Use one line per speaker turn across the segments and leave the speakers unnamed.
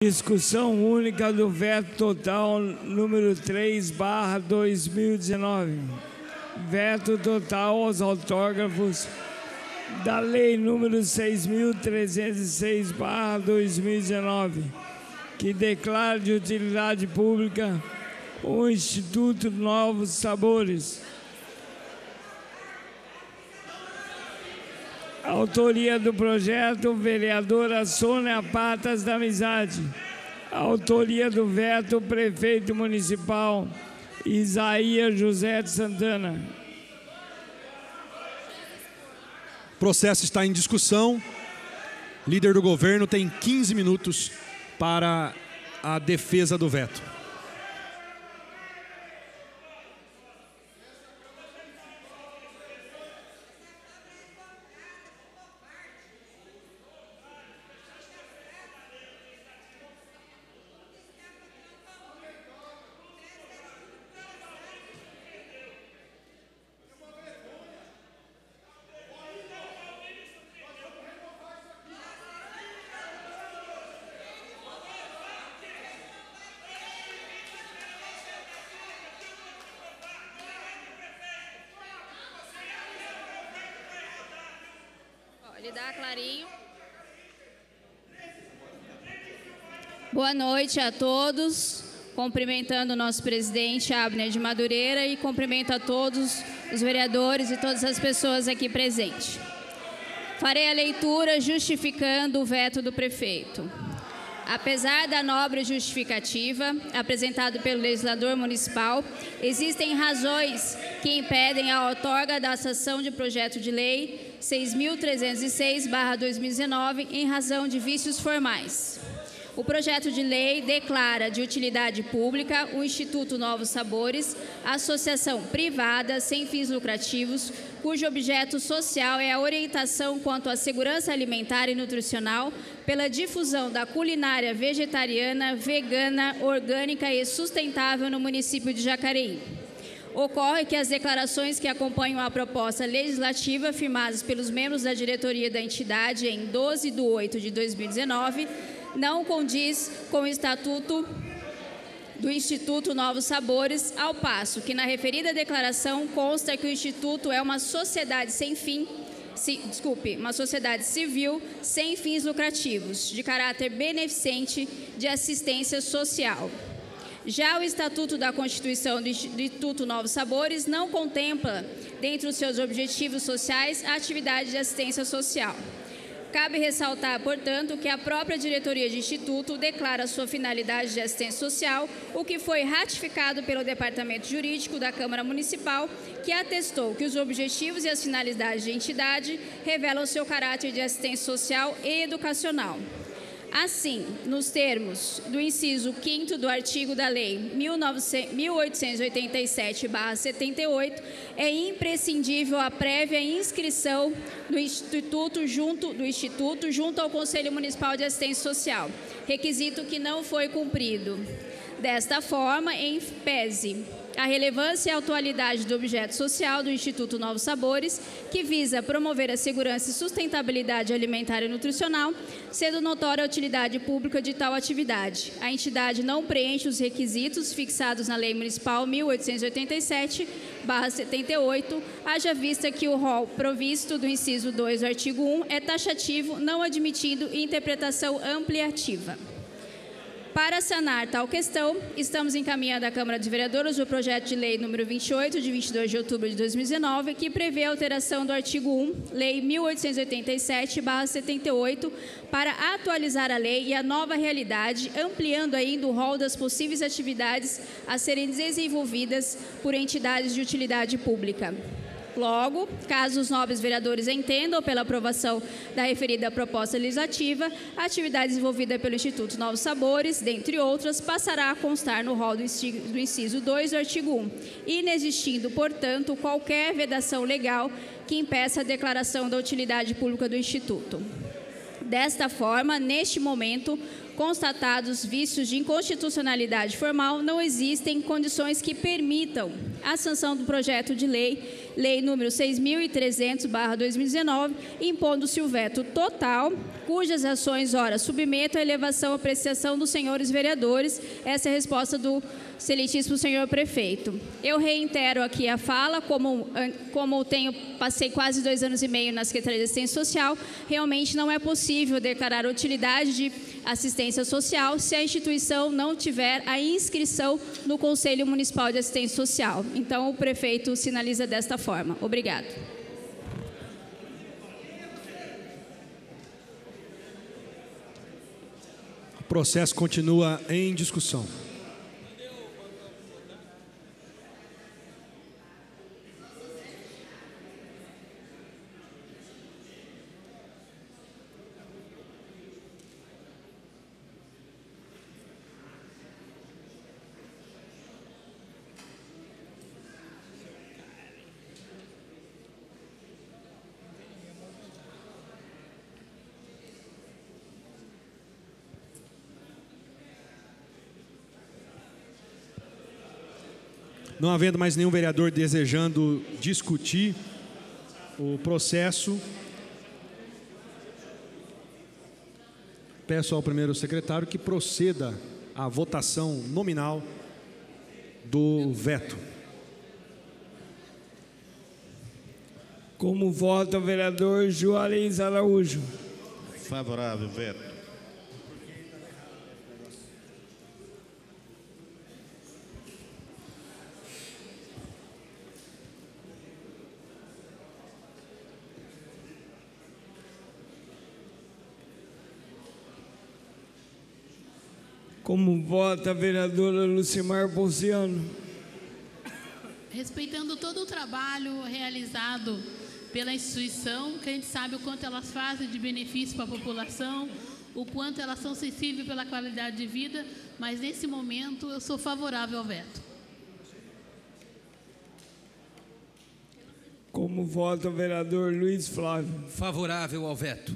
Discussão única do veto total número 3/2019. Veto total aos autógrafos da Lei número 6.306/2019, que declara de utilidade pública o Instituto Novos Sabores. Autoria do projeto, vereadora Sônia Patas da Amizade. Autoria do veto, prefeito municipal Isaías José de Santana.
O processo está em discussão. Líder do governo tem 15 minutos para a defesa do veto.
Clarinho. Boa noite a todos. Cumprimentando o nosso presidente, Abner de Madureira, e cumprimento a todos os vereadores e todas as pessoas aqui presentes. Farei a leitura justificando o veto do prefeito. Apesar da nobre justificativa apresentada pelo legislador municipal, existem razões que impedem a outorga da sanção de projeto de lei 6.306/2019 em razão de vícios formais. O projeto de lei declara de utilidade pública o Instituto Novos Sabores, associação privada sem fins lucrativos, cujo objeto social é a orientação quanto à segurança alimentar e nutricional pela difusão da culinária vegetariana, vegana, orgânica e sustentável no município de Jacareí. Ocorre que as declarações que acompanham a proposta legislativa firmadas pelos membros da diretoria da entidade em 12/8/2019 não condiz com o Estatuto do Instituto Novos Sabores, ao passo que na referida declaração consta que o Instituto é uma sociedade uma sociedade civil sem fins lucrativos, de caráter beneficente de assistência social. Já o Estatuto da Constituição do Instituto Novos Sabores não contempla, dentre os seus objetivos sociais, a atividade de assistência social. Cabe ressaltar, portanto, que a própria diretoria de Instituto declara sua finalidade de assistência social, o que foi ratificado pelo Departamento Jurídico da Câmara Municipal, que atestou que os objetivos e as finalidades da entidade revelam seu caráter de assistência social e educacional. Assim, nos termos do inciso 5º do artigo da Lei 1887/78, é imprescindível a prévia inscrição do Instituto junto ao Conselho Municipal de Assistência Social, requisito que não foi cumprido. Desta forma, em pese a relevância e a atualidade do objeto social do Instituto Novos Sabores, que visa promover a segurança e sustentabilidade alimentar e nutricional, sendo notória a utilidade pública de tal atividade. A entidade não preenche os requisitos fixados na Lei Municipal 1887/78, haja vista que o rol provisto do inciso 2 do artigo 1 é taxativo, não admitindo interpretação ampliativa. Para sanar tal questão, estamos encaminhando à Câmara de Vereadores o projeto de lei número 28, de 22 de outubro de 2019, que prevê a alteração do artigo 1, Lei 1887/78, para atualizar a lei e a nova realidade, ampliando ainda o rol das possíveis atividades a serem desenvolvidas por entidades de utilidade pública. Logo, caso os nobres vereadores entendam pela aprovação da referida proposta legislativa, a atividade desenvolvida pelo Instituto Novos Sabores, dentre outras, passará a constar no rol do inciso 2 do artigo 1, inexistindo, portanto, qualquer vedação legal que impeça a declaração da utilidade pública do Instituto. Desta forma, neste momento, constatados vícios de inconstitucionalidade formal, não existem condições que permitam a sanção do projeto de lei número 6.300/2019, impondo-se o veto total, cujas ações, ora, submeto à elevação à apreciação dos senhores vereadores. Essa é a resposta do excelentíssimo senhor prefeito. Eu reitero aqui a fala, como passei quase 2 anos e meio na Secretaria de Assistência Social, realmente não é possível declarar utilidade de assistência social se a instituição não tiver a inscrição no Conselho Municipal de Assistência Social. Então, o prefeito sinaliza desta forma. Obrigado.
O processo continua em discussão. Não havendo mais nenhum vereador desejando discutir o processo, peço ao primeiro secretário que proceda à votação nominal do veto.
Como vota o vereador Juarez Araújo?
Favorável, veto.
Como vota a vereadora Lucimar Ponciano?
Respeitando todo o trabalho realizado pela instituição, que a gente sabe o quanto elas fazem de benefício para a população, o quanto elas são sensíveis pela qualidade de vida, mas nesse momento eu sou favorável ao veto.
Como vota o vereador Luiz Flávio?
Favorável ao veto.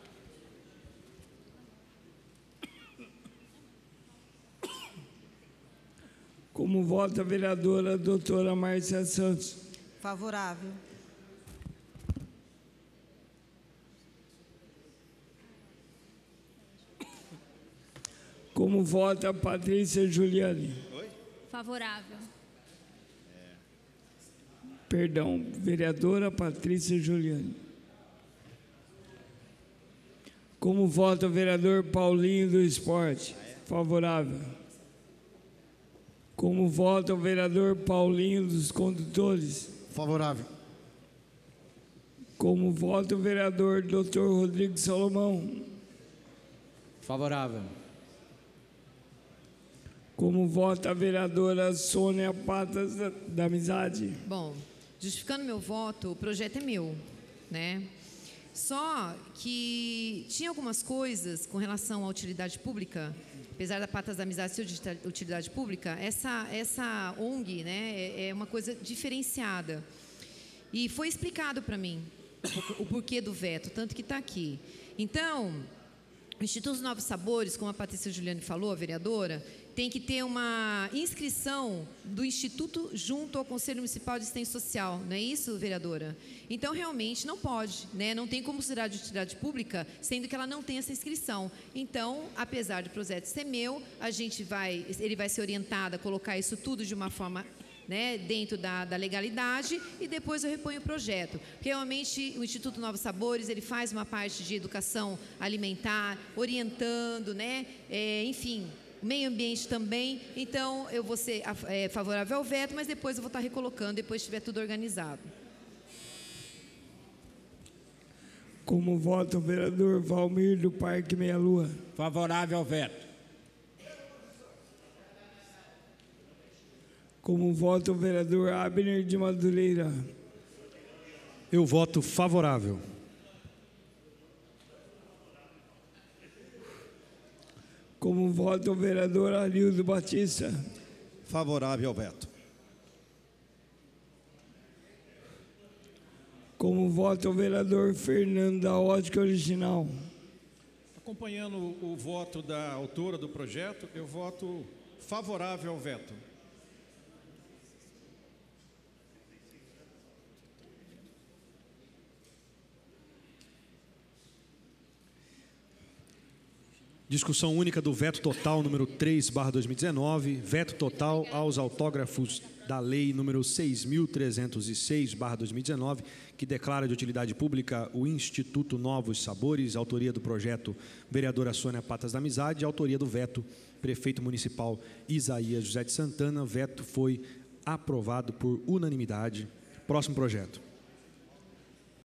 Como vota a vereadora doutora Márcia Santos?
Favorável.
Como vota a Patrícia Juliane?
Favorável.
Perdão, vereadora Patrícia Juliane. Como vota o vereador Paulinho do Esporte? Favorável. Como vota o vereador Paulinho dos Condutores?
Favorável.
Como vota o vereador Dr. Rodrigo Salomão?
Favorável.
Como vota a vereadora Sônia Patas da Amizade?
Bom, justificando meu voto, o projeto é meu, né? Só que tinha algumas coisas com relação à utilidade pública, apesar da Patas da Amizade ser de utilidade pública, essa ONG, né, é uma coisa diferenciada. E foi explicado para mim o porquê do veto, tanto que está aqui. Então, o Instituto Novos Sabores, como a Patrícia Juliane falou, a vereadora, tem que ter uma inscrição do Instituto junto ao Conselho Municipal de Assistência Social, não é isso, vereadora? Então, realmente, não pode, né? Não tem como considerar de utilidade pública, sendo que ela não tem essa inscrição. Então, apesar do projeto ser meu, ele vai ser orientado a colocar isso tudo de uma forma, né, dentro da legalidade, e depois eu reponho o projeto. Porque realmente o Instituto Novos Sabores, ele faz uma parte de educação alimentar, orientando, né, enfim, meio ambiente também. Então eu vou ser favorável ao veto, mas depois eu vou estar recolocando, depois que estiver tudo organizado.
Como vota o vereador Valmir do Parque Meia Lua?
Favorável ao veto.
Como vota o vereador Abner de Madureira?
Eu voto favorável.
Como vota o vereador Arildo Batista?
Favorável ao veto.
Como vota o vereador Fernando da Ótica Original?
Acompanhando o voto da autora do projeto, eu voto favorável ao veto.
Discussão única do veto total número 3/2019, veto total aos autógrafos da lei número 6.306/2019, que declara de utilidade pública o Instituto Novos Sabores, autoria do projeto vereadora Sônia Patas da Amizade, autoria do veto prefeito municipal Isaías José de Santana. Veto foi aprovado por unanimidade. Próximo projeto.